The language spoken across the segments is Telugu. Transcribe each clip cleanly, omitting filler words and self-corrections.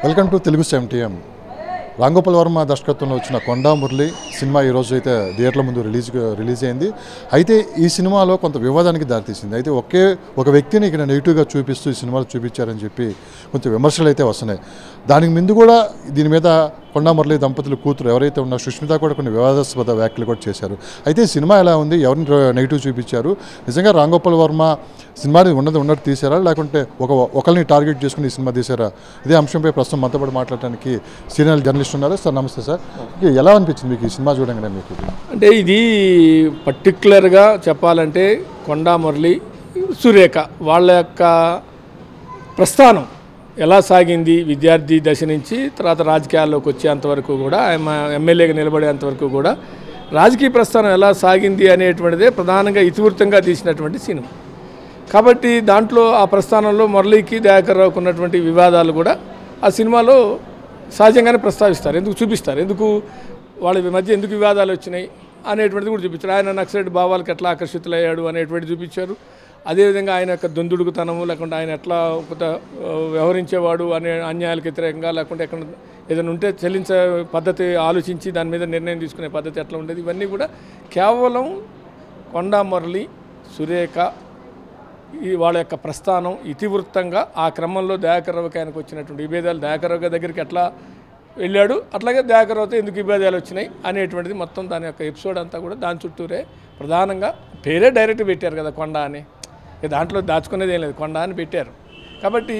Welcome to Telugu 7TM. Ramgopal Varma దర్శకత్వంలో వచ్చిన కొండా మురళి సినిమా ఈరోజు అయితే థియేటర్ల ముందు రిలీజ్ అయింది. అయితే ఈ సినిమాలో కొంత వివాదానికి దారితీసింది. అయితే ఒక వ్యక్తిని ఇక్కడ నెగిటివ్గా చూపిస్తూ ఈ సినిమాలో చూపించారని చెప్పి కొంచెం విమర్శలు అయితే వస్తున్నాయి. దానికి ముందు కూడా దీని మీద కొండా మురళి దంపతుల కూతురు ఎవరైతే ఉన్నారో సుష్మిత కూడా కొన్ని వివాదాస్పద వ్యాఖ్యలు కూడా చేశారు. అయితే ఈ సినిమా ఎలా ఉంది, ఎవరిని నెగిటివ్ చూపించారు, నిజంగా రాంగోపాల్ వర్మ సినిమాని ఉన్నట్టు తీశారా లేకుంటే ఒకరిని టార్గెట్ చేసుకుని ఈ సినిమా తీశారా? ఇదే అంశంపై ప్రస్తుతం మనతో పాటు మాట్లాడడానికి సీనియర్ జర్నలిస్ట్ ఉన్నారు. సార్ నమస్తే సార్. ఎలా అనిపించింది మీకు ఈ సినిమా చూడంగానే? మీకు అంటే ఇది పర్టిక్యులర్గా చెప్పాలంటే కొండా మురళి సురేఖ వాళ్ళ యొక్క ప్రస్థానం ఎలా సాగింది, విద్యార్థి దశ నుంచి తర్వాత రాజకీయాల్లోకి వచ్చేంతవరకు కూడా ఎమ్మెల్యేగా నిలబడేంతవరకు కూడా రాజకీయ ప్రస్థానం ఎలా సాగింది అనేటువంటిదే ప్రధానంగా ఇతివృత్తంగా తీసినటువంటి సినిమా. కాబట్టి దాంట్లో ఆ ప్రస్థానంలో మురళికి దయాకర్ రావుకు ఉన్నటువంటి వివాదాలు కూడా ఆ సినిమాలో సహజంగానే ప్రస్తావిస్తారు, ఎందుకు చూపిస్తారు, ఎందుకు వాళ్ళ మధ్య ఎందుకు వివాదాలు వచ్చినాయి అనేటువంటిది కూడా చూపించారు. ఆయన నక్సలైట్ భావాలకు ఎట్లా ఆకర్షితులయ్యాడు అనేటువంటిది చూపించారు. అదేవిధంగా ఆయన యొక్క దొందుడుకుతనము లేకుంటే ఆయన ఎట్లా వ్యవహరించేవాడు అనే అన్యాయాలకు వ్యతిరేకంగా లేకుంటే ఎక్కడ ఏదైనా ఉంటే చెల్లించే పద్ధతి ఆలోచించి దాని మీద నిర్ణయం తీసుకునే పద్ధతి ఎట్లా ఉండేది, ఇవన్నీ కూడా కేవలం కొండా మురళి సురేఖ వాళ్ళ యొక్క ప్రస్థానం ఇతివృత్తంగా ఆ క్రమంలో దయాకర్ రావుకి ఆయనకు వచ్చినటువంటి విభేదాలు, దయాకర్ రావు దగ్గరికి ఎట్లా వెళ్ళాడు, అట్లాగే దయాకర్ రావుతో ఎందుకు విభేదాలు వచ్చినాయి అనేటువంటిది మొత్తం దాని యొక్క ఎపిసోడ్ అంతా కూడా దాని చుట్టూరే ప్రధానంగా. పేరే డైరెక్ట్ పెట్టారు కదా కొండా అని, దాంట్లో దాచుకునేది ఏం లేదు, కొండా అని పెట్టారు. కాబట్టి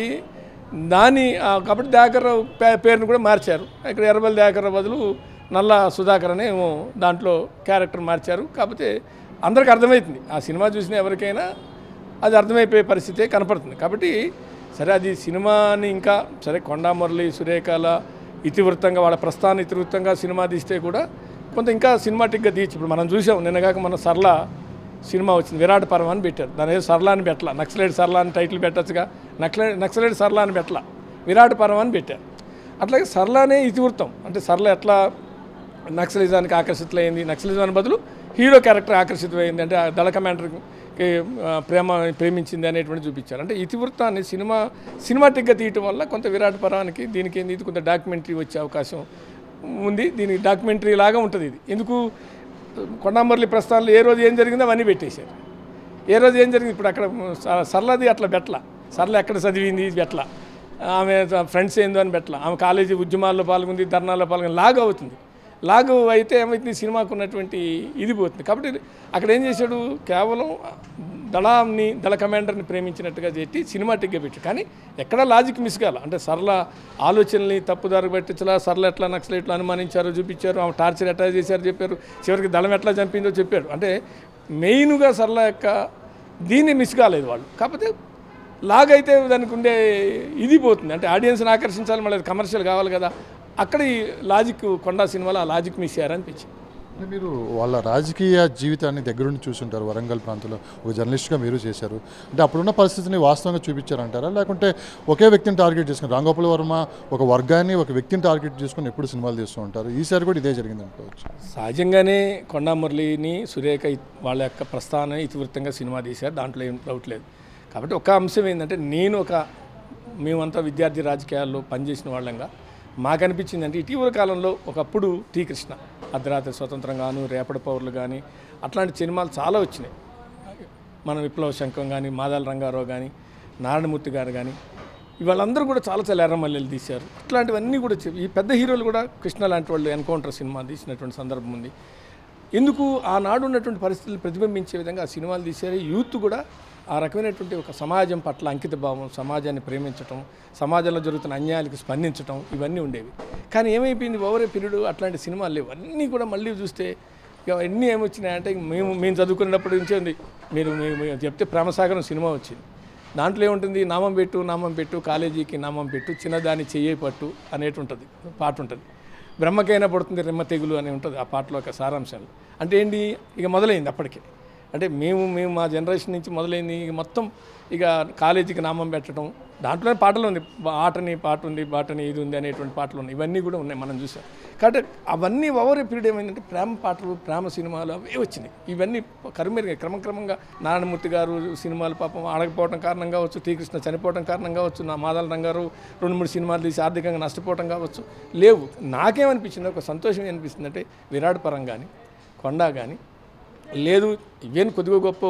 దయాకర్ రావు పేరును కూడా మార్చారు. ఇక్కడ ఎర్రబెల్లి దయాకర్ రావు బదులు నల్ల సుధాకర్ అనే దాంట్లో క్యారెక్టర్ మార్చారు. కాకపోతే అందరికీ అర్థమవుతుంది, ఆ సినిమా చూసిన ఎవరికైనా అది అర్థమైపోయే పరిస్థితే కనపడుతుంది. కాబట్టి సరే, అది సినిమాని ఇంకా సరే కొండా మురళి సురేఖల ఇతివృత్తంగా వాళ్ళ ప్రస్థానం ఇతివృత్తంగా సినిమా తీస్తే కూడా కొంత ఇంకా సినిమాటిక్గా తీర్చి. ఇప్పుడు మనం చూసాం, నిన్నగాక మన సరళ సినిమా వచ్చింది, విరాట్ పర్వం అని పెట్టారు. దాని ఏదో సరళ అని పెట్టాల, నక్సలైట్ సరళ అని టైటిల్ పెట్టచ్చుగా, నక్సలైట్ సరళ అని పెట్టాల, విరాట్ పర్వం అని పెట్టారు. అట్లాగే సరళనే ఇతివృత్తం, అంటే సరళ ఎట్లా నక్సలిజానికి ఆకర్షితులైంది, నక్సలిజానికి బదులు హీరో క్యారెక్టర్ ఆకర్షితమైంది, అంటే దళ కమాండర్కి ప్రేమించింది అనేటువంటి చూపించారు. అంటే ఇతివృత్తాన్ని సినిమాటిక్గా తీయటం వల్ల కొంత విరాట్ పర్వానికి దీనికి ఇది కొంత డాక్యుమెంటరీ వచ్చే అవకాశం ఉంది. దీనికి డాక్యుమెంటరీ లాగా ఉంటుంది. ఇది ఎందుకు కొండా మురళి ప్రస్థానంలో ఏ రోజు ఏం జరిగిందో అవన్నీ పెట్టేశారు. ఏ రోజు ఏం జరిగింది, ఇప్పుడు అక్కడ సరళది అట్లా బెట్ల, సరళ ఎక్కడ చదివింది బెట్ల, ఆమె ఫ్రెండ్స్ ఏందో అని బెట్ల, ఆమె కాలేజీ ఉద్యమాల్లో పాల్గొంది, ధర్నాల్లో పాల్గొంది, లాగు అవుతుంది. లాగు అయితే ఏమైతుంది, సినిమాకు ఉన్నటువంటి ఇది పోతుంది. కాబట్టి అక్కడ ఏం చేశాడు, కేవలం దళ కమాండర్ని ప్రేమించినట్టుగా చేసి సినిమాటిక్గా పెట్టి, కానీ ఎక్కడా లాజిక్ మిస్ కాల. అంటే సరళ ఆలోచనల్ని తప్పుదారు పెట్టించలా, సరళ ఎట్లా నక్సలైట్లు అనుమానించారో చూపించారు, ఆమె టార్చర్ ఎట్లా చేశారో చెప్పారు, చివరికి దళం ఎట్లా చంపిందో చెప్పారు. అంటే మెయిన్గా సరళ యొక్క దీన్ని మిస్ కాలేదు వాళ్ళు. కాకపోతే లాగైతే దానికి ఉండే ఇది పోతుంది, అంటే ఆడియన్స్ని ఆకర్షించాలి, మళ్ళీ కమర్షియల్ కావాలి కదా. అక్కడ ఈ లాజిక్ కొండా సినిమాలో ఆ లాజిక్ మిస్ అయ్యారనిపించింది. అంటే మీరు వాళ్ళ రాజకీయ జీవితాన్ని దగ్గరుండి చూసుంటారు, వరంగల్ ప్రాంతంలో ఒక జర్నలిస్ట్గా మీరు చేశారు. అంటే అప్పుడున్న పరిస్థితిని వాస్తవంగా చూపించారంటారా, లేకుంటే ఒకే వ్యక్తిని టార్గెట్ చేసుకుని రాంగోపాల్ వర్మ ఒక వర్గాన్ని ఒక వ్యక్తిని టార్గెట్ చేసుకుని ఎప్పుడు సినిమాలు తీస్తూ ఉంటారు, ఈసారి కూడా ఇదే జరిగింది అనుకోవచ్చు? సహజంగానే కొండా మురళిని సురేఖ వాళ్ళ యొక్క ప్రస్థానం ఇతివృత్తంగా సినిమా తీశారు, దాంట్లో ఏం డౌట్ లేదు. కాబట్టి ఒక అంశం ఏంటంటే, మేమంతా విద్యార్థి రాజకీయాల్లో పనిచేసిన వాళ్ళంగా మాకు అనిపించింది అంటే, ఇటీవల కాలంలో ఒకప్పుడు టీ కృష్ణ, అర్ధరాత్రి స్వతంత్రంగాను, రేపటి పౌరులు కానీ అట్లాంటి సినిమాలు చాలా వచ్చినాయి. మన విప్లవ శంఖం కానీ, మాదాల రంగారావు కానీ, నారాయణమూర్తి గారు కానీ, వాళ్ళందరూ కూడా చాలా ఎర్రమల్లెలు తీశారు. ఇట్లాంటివన్నీ కూడా ఈ పెద్ద హీరోలు కూడా, కృష్ణ లాంటి వాళ్ళు ఎన్కౌంటర్ సినిమా తీసినటువంటి సందర్భం ఉంది. ఎందుకు ఆనాడు ఉన్నటువంటి పరిస్థితులు ప్రతిబింబించే విధంగా ఆ సినిమాలు తీశారు. యూత్ కూడా ఆ రకమైనటువంటి ఒక సమాజం పట్ల అంకిత భావం, సమాజాన్ని ప్రేమించటం, సమాజంలో జరుగుతున్న అన్యాయాలకు స్పందించడం, ఇవన్నీ ఉండేవి. కానీ ఏమైపోయింది, ఓవరే పీరియడ్ అట్లాంటి సినిమాలు లేవు. అన్నీ కూడా మళ్ళీ చూస్తే ఇక అన్నీ ఏమొచ్చినాయంటే, మేము చదువుకునేటప్పటి నుంచే ఉంది. మీరు చెప్తే ప్రేమసాగరం సినిమా వచ్చింది, దాంట్లో ఏముంటుంది, నామం పెట్టు కాలేజీకి నామం పెట్టు, చిన్నదాన్ని చెయ్యి పట్టు అనేటు ఉంటుంది, పాట ఉంటుంది. బ్రహ్మకైనా పడుతుంది రెమ్మ తెగులు అని ఉంటుంది ఆ పాటలో ఒక సారాంశాలు. అంటే ఏంటి, ఇక మొదలైంది అప్పటికే. అంటే మేము మా జనరేషన్ నుంచి మొదలైంది మొత్తం ఇక కాలేజీకి నామం పెట్టడం, దాంట్లోనే పాటలు ఉంది, ఆటని పాట ఉంది, బాటని ఇది ఉంది అనేటువంటి పాటలు ఉన్నాయి, ఇవన్నీ కూడా ఉన్నాయి మనం చూసాం. కాబట్టి అవన్నీ ఓవర్ పీరియడ్ ఏమైందంటే ప్రేమ పాటలు, ప్రేమ సినిమాలు అవే వచ్చినాయి. ఇవన్నీ కరుమెరుగా క్రమక్రమంగా నారాయణమూర్తి గారు సినిమాలు పాపం ఆడకపోవడం కారణం కావచ్చు, టీకృష్ణ చనిపోవడం కారణం కావచ్చు, నా మాదాల రంగారు 2-3 సినిమాలు తీసి ఆర్థికంగా నష్టపోవడం కావచ్చు, లేవు. నాకేమనిపించింది, ఒక సంతోషం అనిపిస్తుంది అంటే విరాట్ పరం కానీ, కొండా కానీ లేదు, ఇవేం కొద్దిగా గొప్ప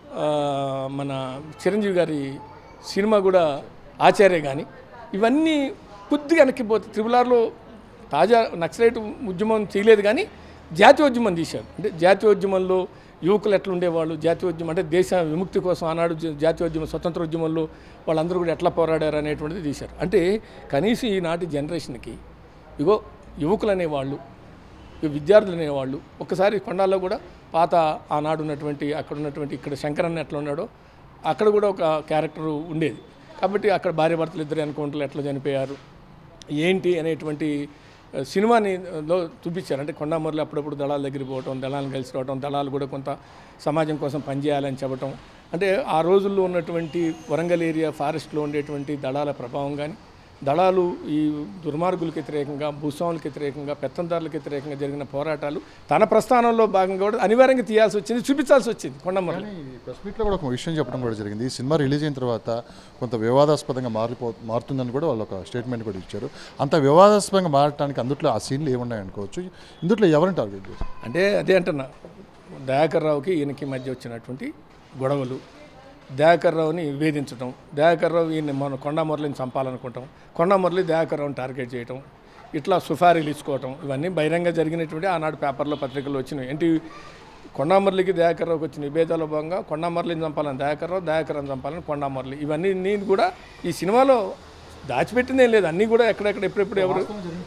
మన చిరంజీవి గారి సినిమా కూడా ఆచార్య కానీ ఇవన్నీ కొద్దిగా వెనక్కిపోతే త్రిపులార్లో తాజా నక్సలైట్ ఉద్యమం చేయలేదు కానీ జాతీయోద్యమం తీశారు. అంటే జాతీయోద్యమంలో యువకులు ఎట్లా ఉండేవాళ్ళు, జాతీయోద్యమం అంటే దేశ విముక్తి కోసం ఆనాడు జాతీయోద్యమం స్వతంత్ర ఉద్యమంలో వాళ్ళందరూ కూడా ఎట్లా పోరాడారు అనేటువంటిది తీశారు. అంటే కనీసం ఈనాటి జనరేషన్కి ఇగో యువకులు అనేవాళ్ళు, విద్యార్థులు అనేవాళ్ళు ఒక్కసారి కొండాల్లో కూడా పాత ఆనాడు ఉన్నటువంటి అక్కడ ఉన్నటువంటి ఇక్కడ శంకరన్న ఎట్లా ఉన్నాడో అక్కడ కూడా ఒక క్యారెక్టర్ ఉండేది. కాబట్టి అక్కడ భార్యాభర్తలు ఇద్దరు ఎన్కౌంటర్లు ఎట్లా చనిపోయారు ఏంటి అనేటువంటి సినిమాని చూపించారు. అంటే కొండా మురళి అప్పుడప్పుడు దళాల దగ్గరికి పోవటం, దళాలను కలిసి రావటం, దళాలు కూడా కొంత సమాజం కోసం పనిచేయాలని చెప్పటం. అంటే ఆ రోజుల్లో ఉన్నటువంటి వరంగల్ ఏరియా ఫారెస్ట్లో ఉండేటువంటి దళాల ప్రభావం కానీ, దళాలు ఈ దుర్మార్గులకు వ్యతిరేకంగా, భూస్వాములకు వ్యతిరేకంగా, పెత్తందారులకు వ్యతిరేకంగా జరిగిన పోరాటాలు తన ప్రస్థానంలో భాగంగా కూడా అనివార్యంగా తీయాల్సి వచ్చింది, చూపించాల్సి వచ్చింది. కొండ మురళి ప్రెస్ మీట్లో కూడా ఒక విషయం చెప్పడం కూడా జరిగింది. ఈ సినిమా రిలీజ్ అయిన తర్వాత కొంత వివాదాస్పదంగా మారుతుందని కూడా వాళ్ళు ఒక స్టేట్మెంట్ కూడా ఇచ్చారు. అంత వివాదాస్పదంగా మారడానికి అందుట్లో ఆ సీన్లు ఏమున్నాయి అనుకోవచ్చు. ఇందులో ఎవరిని టార్గెట్ చేస్తారు అంటే అదే అంటున్నా, దయాకర్ రావుకి ఈయనకి మధ్య వచ్చినటువంటి గొడవలు, దయాకర్ రావుని వేధించడం, దయాకర్ రావు ఈయన మన కొండా మురళిని చంపాలనుకుంటాం, కొండా మురళి దయాకర్ రావుని టార్గెట్ చేయటం, ఇట్లా సుఫారీలు ఇచ్చుకోవటం, ఇవన్నీ బహిరంగ జరిగినటువంటి ఆనాడు పేపర్లో పత్రికల్లో వచ్చినాయి. ఏంటి కొండా మురళికి దయాకర్ రావుకి వచ్చిన విభేదాల భాగంగా కొండా మురళిని చంపాలని దయాకర్ రావు, దయాకర్ రావుని చంపాలని కొండా మురళి, ఇవన్నీ నేను కూడా ఈ సినిమాలో దాచిపెట్టిందే లేదు, అన్నీ కూడా ఎక్కడెక్కడ ఎప్పుడెప్పుడు ఎవరు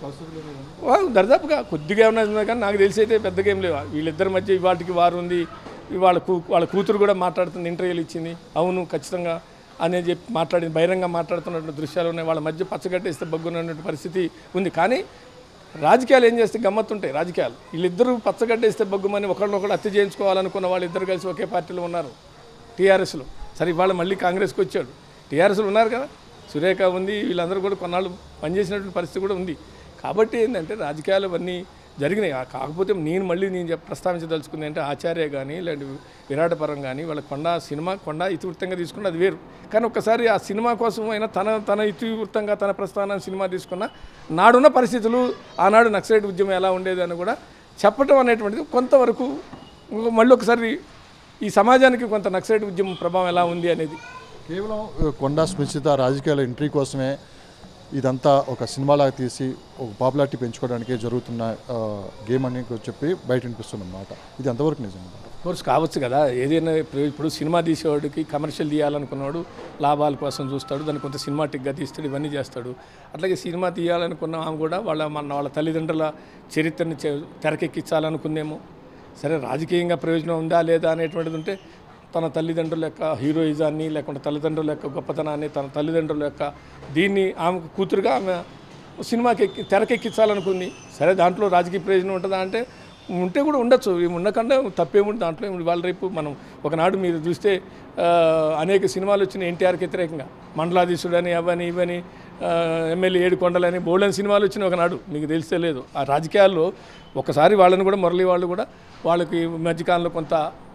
దర్దాపుగా కొద్దిగా ఏమన్నా కానీ నాకు తెలిసి అయితే పెద్దగా ఏం లేవు. వీళ్ళిద్దరి మధ్య ఇవాటికి వారు ఉంది, వాళ్ళ కూతురు కూడా మాట్లాడుతుంది, ఇంటర్వ్యూలు ఇచ్చింది, అవును ఖచ్చితంగా అనేది చెప్పి మాట్లాడింది, బహిరంగ మాట్లాడుతున్నటువంటి దృశ్యాలు ఉన్నాయి. వాళ్ళ మధ్య పచ్చగట్టేస్తే బగ్గున్నటువంటి పరిస్థితి ఉంది. కానీ రాజకీయాలు ఏం చేస్తే గమ్మత్తుంటాయి రాజకీయాలు. వీళ్ళిద్దరూ పచ్చగడ్డేస్తే బగ్గుమని ఒకళ్ళొకళ్ళు హత్య చేయించుకోవాలనుకున్న వాళ్ళిద్దరు కలిసి ఒకే పార్టీలో ఉన్నారు టీఆర్ఎస్లో. సరే ఇవాళ మళ్ళీ కాంగ్రెస్కి వచ్చాడు, టీఆర్ఎస్లో ఉన్నారు కదా, సురేఖ ఉంది, వీళ్ళందరూ కూడా కొన్నాళ్ళు పనిచేసినటువంటి పరిస్థితి కూడా ఉంది. కాబట్టి ఏంటంటే రాజకీయాలు అవన్నీ జరిగినాయి. కాకపోతే నేను ప్రస్తావించదలుచుకుంది అంటే ఆచార్య కానీ లేదంటే విరాట పరం కానీ వాళ్ళ కొండ ఇతివృత్తంగా తీసుకున్న అది వేరు. కానీ ఒక్కసారి ఆ సినిమా కోసం అయినా తన ఇతివృత్తంగా తన ప్రస్థానాన్ని సినిమా తీసుకున్న నాడున్న పరిస్థితులు, ఆనాడు నక్సలైట్ ఉద్యమం ఎలా ఉండేది అని కూడా చెప్పడం అనేటువంటిది కొంతవరకు మళ్ళీ ఒకసారి ఈ సమాజానికి కొంత నక్సలైట్ ఉద్యమం ప్రభావం ఎలా ఉంది అనేది. కేవలం కొండా స్మిత రాజకీయాల ఎంట్రీ కోసమే ఇదంతా ఒక సినిమాలాగా తీసి ఒక పాపులారిటీ పెంచుకోవడానికి జరుగుతున్న గేమ్ అని చెప్పి బయట వినిపిస్తుందన్నమాట. ఇది ఎంతవరకు నిజం? కోర్స్ కావచ్చు కదా, ఏదైనా ఇప్పుడు సినిమా తీసేవాడికి కమర్షియల్ తీయాలనుకున్నాడు లాభాల కోసం చూస్తాడు, దాన్ని కొంత సినిమాటిక్గా తీస్తాడు, ఇవన్నీ చేస్తాడు. అట్లాగే సినిమా తీయాలనుకున్న ఆమె కూడా వాళ్ళ తల్లిదండ్రుల చరిత్రని తెరకెక్కించాలనుకుందేమో. సరే రాజకీయంగా ప్రయోజనం ఉందా లేదా అనేటువంటిది ఉంటే తన తల్లిదండ్రుల యొక్క హీరోయిజాన్ని లేకుంటే తల్లిదండ్రుల యొక్క గొప్పతనాన్ని, తన తల్లిదండ్రుల యొక్క దీన్ని ఆమెకు కూతురుగా ఆమె సినిమాకి తెరకెక్కించాలనుకుంది. సరే దాంట్లో రాజకీయ ప్రయోజనం ఉంటుందా అంటే ఉంటే కూడా ఉండొచ్చు, ఉండకుండా తప్పేముంటుంది దాంట్లో. వాళ్ళ రేపు మనం ఒకనాడు మీరు చూస్తే అనేక సినిమాలు వచ్చినాయి ఎన్టీఆర్కి వ్యతిరేకంగా, మండలాధీశుడని అవని ఇవని ఎమ్మెల్యే 7 కొండలని బోల్డెన్ సినిమాలు వచ్చినాయి ఒకనాడు, మీకు తెలిసే లేదు. ఆ రాజకీయాల్లో ఒకసారి వాళ్ళని కూడా మురళి వాళ్ళు కూడా వాళ్ళకి మధ్యకాలంలో కొంత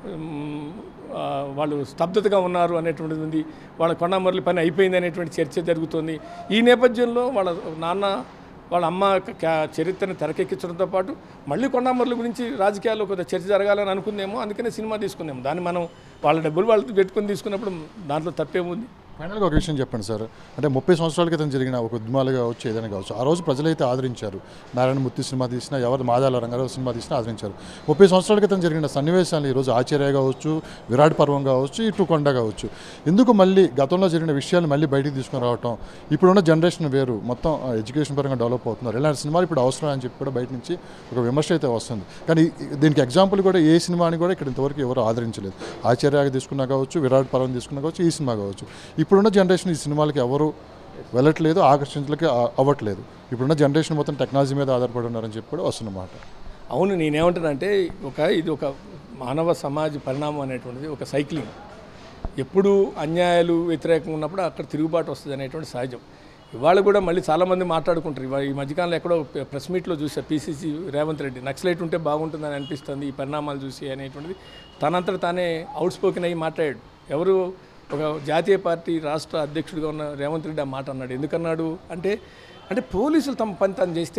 వాళ్ళు స్తబ్దతగా ఉన్నారు అనేటువంటిది ఉంది. వాళ్ళ కొండా మురళి పని అయిపోయింది అనేటువంటి చర్చ జరుగుతుంది. ఈ నేపథ్యంలో వాళ్ళ నాన్న వాళ్ళ అమ్మ చరిత్రను తెరకెక్కించడంతో పాటు మళ్ళీ కొండా మురళి గురించి రాజకీయాల్లో కొంత చర్చ జరగాలని అనుకుందేమో, అందుకనే సినిమా తీసుకుందాము. దాన్ని మనం వాళ్ళ డబ్బులు వాళ్ళు పెట్టుకొని తీసుకున్నప్పుడు దాంట్లో తప్పేముంది? ఫైనల్గా ఒక విషయం చెప్పండి సార్, అంటే 30 సంవత్సరాల క్రితం జరిగిన ఒక ఉద్యమాలు కావచ్చు, ఏదైనా కావచ్చు, ఆ రోజు ప్రజలైతే ఆదరించారు. నారాయణమూర్తి సినిమా తీసినా, ఎవరు మాదాల రంగారావు సినిమా తీసినా ఆదరించారు. 30 సంవత్సరాల క్రితం జరిగిన సన్నివేశాలు ఈరోజు ఆచార్య కావచ్చు, విరాట్ పర్వం కావచ్చు, ఇటు కొండ కావచ్చు, ఎందుకు మళ్ళీ గతంలో జరిగిన విషయాలు మళ్ళీ బయటికి తీసుకొని రావటం? ఇప్పుడున్న జనరేషన్ వేరు, మొత్తం ఎడ్యుకేషన్ పరంగా డెవలప్ అవుతున్నారు, ఇలాంటి సినిమాలు ఇప్పుడు అవసరం అని చెప్పి కూడా బయట నుంచి ఒక విమర్శ అయితే వస్తుంది. కానీ దీనికి ఎగ్జాంపుల్ కూడా ఏ సినిమాని కూడా ఇక్కడ ఇంతవరకు ఎవరు ఆదరించలేదు. ఆచార్యగా తీసుకున్నా కావచ్చు, విరాట్ పర్వం తీసుకున్నా కావచ్చు, ఈ సినిమా కావచ్చు. ఇప్పుడున్న జనరేషన్ ఈ సినిమాలకి ఎవరు వెళ్ళట్లేదు, ఆకర్షించలకి అవ్వట్లేదు. ఇప్పుడున్న జనరేషన్ మొత్తం టెక్నాలజీ మీద ఆధారపడి ఉన్నారని చెప్పి కూడా వస్తున్నమాట. అవును, నేనేమంటానంటే ఇది ఒక మానవ సమాజ పరిణామం అనేటువంటిది ఒక సైక్లింగ్. ఎప్పుడు అన్యాయాలు వ్యతిరేకంగా ఉన్నప్పుడు అక్కడ తిరుగుబాటు వస్తుంది అనేటువంటి సహజం. ఇవాళ కూడా మళ్ళీ చాలామంది మాట్లాడుకుంటారు. ఈ మధ్యకాలంలో ఎక్కడో ప్రెస్ మీట్లో చూసా పీసీసీ రేవంత్ రెడ్డి నక్సలైట్ ఉంటే బాగుంటుందని అనిపిస్తుంది ఈ పరిణామాలు చూసి అనేటువంటిది తనంతట తానే అవుట్ స్పోకెన్ అయ్యి మాట్లాడాడు. ఎవరు ఒక జాతీయ పార్టీ రాష్ట్ర అధ్యక్షుడిగా ఉన్న రేవంత్ రెడ్డి ఆ మాట అన్నాడు. ఎందుకన్నాడు అంటే పోలీసులు తమ పని తను చేస్తే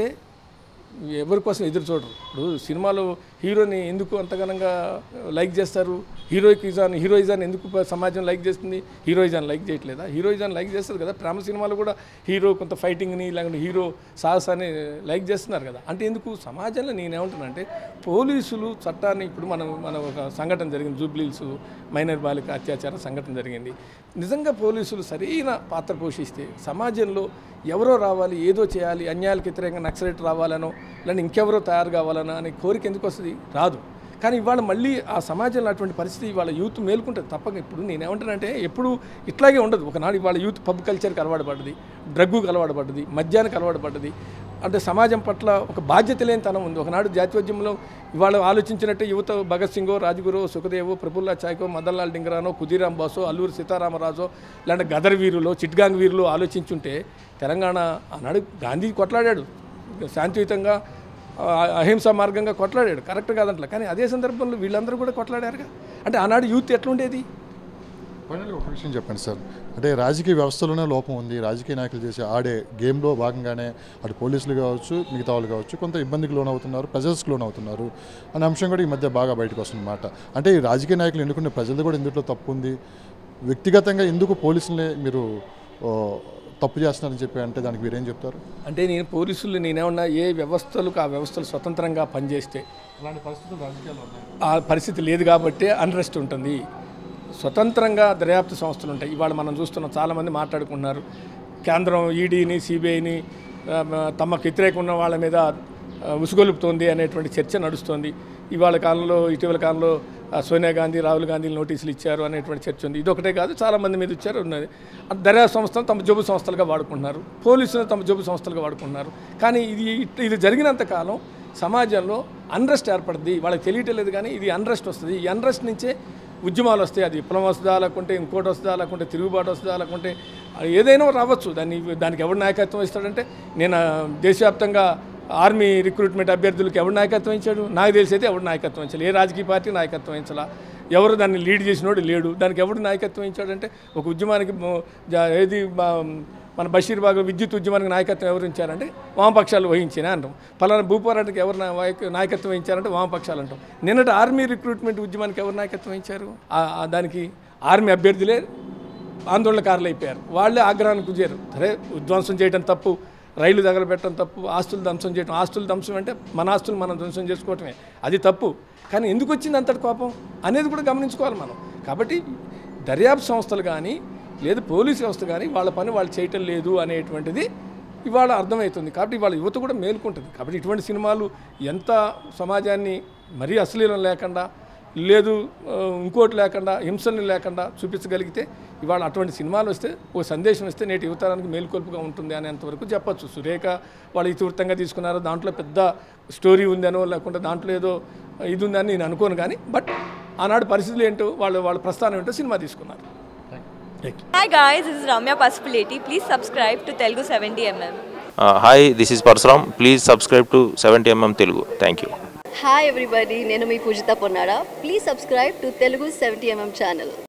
ఎవరి కోసం ఎదురు చూడరు. ఇప్పుడు సినిమాలో హీరోని ఎందుకు అంతగానంగా లైక్ చేస్తారు? హీరోయిజాన్ని ఎందుకు సమాజం లైక్ చేస్తుంది? హీరోయిజాన్ని లైక్ చేయట్లేదా? హీరోయిజాన్ని లైక్ చేస్తారు కదా. ప్రేమ సినిమాలు కూడా హీరో కొంత ఫైటింగ్ని లేకుంటే హీరో సాహసాన్ని లైక్ చేస్తున్నారు కదా. అంటే ఎందుకు సమాజంలో నేనేమంటున్నానంటే పోలీసులు చట్టాన్ని ఇప్పుడు మన ఒక సంఘటన జరిగింది, జూబ్లీహిల్స్ మైనర్ బాలిక అత్యాచార సంఘటన జరిగింది. నిజంగా పోలీసులు సరైన పాత్ర పోషిస్తే సమాజంలో ఎవరో రావాలి, ఏదో చేయాలి, అన్యాయాలకు వ్యతిరేకంగా నక్సలైట్ రావాలనో లేదంటే ఇంకెవరో తయారు కావాలనో అనే కోరిక ఎందుకు వస్తుంది? రాదు. కానీ ఇవాళ మళ్ళీ ఆ సమాజంలో అటువంటి పరిస్థితి ఇవాళ యూత్ మేలుకుంటుంది తప్పక. ఇప్పుడు నేనేమంటానంటే ఎప్పుడు ఇట్లాగే ఉండదు. ఒకనాడు ఇవాళ యూత్ పబ్ కల్చర్కి అలవాటు పడ్డది, డ్రగ్గుకి అలవాటు పడ్డది, మద్యానికి అలవాటు పడ్డది. అంటే సమాజం పట్ల ఒక బాధ్యత లేని తనం ఉంది. ఒకనాడు జాతీయోద్యమంలో ఇవాళ ఆలోచించినట్టే యువత భగత్ సింగో, రాజ్గురో, సుఖదేవో, ప్రఫుల్లా చాయ్కో, మదన్లాల్ డింగరానో, కుదీరాం బాసో, అల్లూరి సీతారామరాజో లేదంటే గదర్ వీరులో, చిట్గాంగ్ వీరులు ఆలోచించుంటే తెలంగాణ ఆనాడు గాంధీ కొట్లాడాడు శాంతియుతంగా, అహింసా మార్గంగా కొట్లాడాడు, కరెక్ట్ కాదంటలే. కానీ అదే సందర్భంలో వీళ్ళందరూ కూడా కొట్లాడారుగా. అంటే ఆనాడు యూత్ ఎట్లుండేది? ఫైనల్గా ఒక విషయం చెప్పండి సార్, అంటే రాజకీయ వ్యవస్థలోనే లోపం ఉంది. రాజకీయ నాయకులు చేసే ఆడే గేమ్లో భాగంగానే అటు పోలీసులు కావచ్చు, మిగతా వాళ్ళు కావచ్చు కొంత ఇబ్బందికి లోనవుతున్నారు, ప్రెజర్స్కి లోనవుతున్నారు అనే అంశం కూడా ఈ మధ్య బాగా బయటకు వస్తుందన్నమాట. అంటే ఈ రాజకీయ నాయకులు ఎన్నుకునే ప్రజలు కూడా ఇందులో తప్పు ఉంది. వ్యక్తిగతంగా ఎందుకు పోలీసులనే మీరు తప్పు చేస్తున్నారని చెప్పి అంటే దానికి మీరేం చెప్తారు? అంటే పోలీసులు నేనేమన్నా ఏ వ్యవస్థలకు ఆ వ్యవస్థలు స్వతంత్రంగా పనిచేస్తే అలాంటి పరిస్థితులు రాజకీయాల్లో ఉన్నాయి. ఆ పరిస్థితి లేదు కాబట్టి అన్రెస్ట్ ఉంటుంది. స్వతంత్రంగా దర్యాప్తు సంస్థలు ఉంటాయి. ఇవాళ మనం చూస్తున్నాం, చాలామంది మాట్లాడుకుంటున్నారు కేంద్రం ఈడీని, సిబిఐని తమకు వ్యతిరేకంగా ఉన్న వాళ్ళ మీద ఉసుగొలుపుతోంది అనేటువంటి చర్చ నడుస్తోంది. ఇటీవల కాలంలో సోనియా గాంధీ, రాహుల్ గాంధీ నోటీసులు ఇచ్చారు అనేటువంటి చర్చ ఉంది. ఇదొకటే కాదు, చాలామంది మీద ఇచ్చారు ఉన్నది. దర్యాప్తు సంస్థలు తమ జబ్బు సంస్థలుగా వాడుకుంటున్నారు, పోలీసులు తమ జబ్బు సంస్థలుగా వాడుకుంటున్నారు. కానీ ఇది జరిగినంత కాలం సమాజంలో అన్రెస్ట్ ఏర్పడుతుంది. వాళ్ళకి తెలియటలేదు కానీ ఇది అన్రెస్ట్ వస్తుంది. ఈ అన్రెస్ట్ నుంచే ఉద్యమాలు వస్తాయి. అది విప్లవం వస్తుందా, లేకుంటే ఇంకోటి వస్తుందా, లేకుంటే తిరుగుబాటు వస్తుందా, లేకుంటే ఏదైనా రావచ్చు. దానికి ఎవరు నాయకత్వం ఇస్తాడంటే నేను దేశవ్యాప్తంగా ఆర్మీ రిక్రూట్మెంట్ అభ్యర్థులకు ఎవరు నాయకత్వం ఇచ్చాడు? నాకు తెలిసి అయితే ఎవరు నాయకత్వం ఇచ్చాడు? ఏ రాజకీయ పార్టీ నాయకత్వం ఇచ్చలా, ఎవరు దాన్ని లీడ్ చేసినోడు లేడు. దానికి ఎవరు నాయకత్వం ఇచ్చాడంటే ఒక ఉద్యమానికి మన బషీర్బాగ్ విద్యుత్ ఉద్యమానికి నాయకత్వం ఎవరు ఇచ్చారంటే వామపక్షాలు వహించినా అంటాం. పలానా భూపోరాటానికి ఎవరు నాయకత్వం వహించారంటే వామపక్షాలు అంటాం. నిన్నటి ఆర్మీ రిక్రూట్మెంట్ ఉద్యమానికి ఎవరు నాయకత్వం ఇచ్చారు? దానికి ఆర్మీ అభ్యర్థులే ఆందోళనకారులు అయిపోయారు. వాళ్ళే ఆగ్రహానికి గుజారు. సరే, విధ్వంసం చేయడం తప్పు, రైలు తగలబెట్టడం తప్పు, ఆస్తులు ధ్వంసం చేయడం. ఆస్తులు ధ్వంసం అంటే మన ఆస్తులు మనం ధ్వంసం చేసుకోవటమే, అది తప్పు. కానీ ఎందుకు వచ్చింది అంతటి కోపం అనేది కూడా గమనించుకోవాలి మనం. కాబట్టి దర్యాప్తు సంస్థలు కానీ లేదు పోలీసు వ్యవస్థ కానీ వాళ్ళ పని వాళ్ళు చేయటం లేదు అనేటువంటిది ఇవాళ అర్థమవుతుంది. కాబట్టి ఇవాళ యువత కూడా మేలుకుంటుంది. కాబట్టి ఇటువంటి సినిమాలు ఎంత సమాజాన్ని మరీ అశ్లీలం లేకుండా, లేదు ఇంకోటి లేకుండా, హింసల్ని లేకుండా చూపించగలిగితే ఇవాళ అటువంటి సినిమాలు వస్తే ఓ సందేశం వస్తే నేటి యువతరానికి మేలుకొల్పుగా ఉంటుంది అనేంతవరకు చెప్పచ్చు. సురేఖ వాళ్ళు ఇతివృత్తంగా తీసుకున్నారు, దాంట్లో పెద్ద స్టోరీ ఉందనో లేకుంటే దాంట్లో ఏదో ఇది ఉందని నేను అనుకోను. కానీ బట్ ఆనాడు పరిస్థితులు ఏంటో వాళ్ళ ప్రస్థానం ఏంటో సినిమా తీసుకున్నారు. Hi guys, this is Ramya Pasupuleti. Please subscribe to Telugu 70mm. Hi, this is Parsuram. Please subscribe to 70mm Telugu. Thank you. Hi everybody, nenu mee Pujita Ponnada. Please subscribe to Telugu 70mm channel.